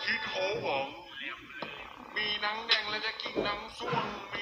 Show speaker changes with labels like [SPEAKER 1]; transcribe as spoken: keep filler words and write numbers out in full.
[SPEAKER 1] คิดโหหวังมีหนังแดงแล้วจะกินหนังส้วง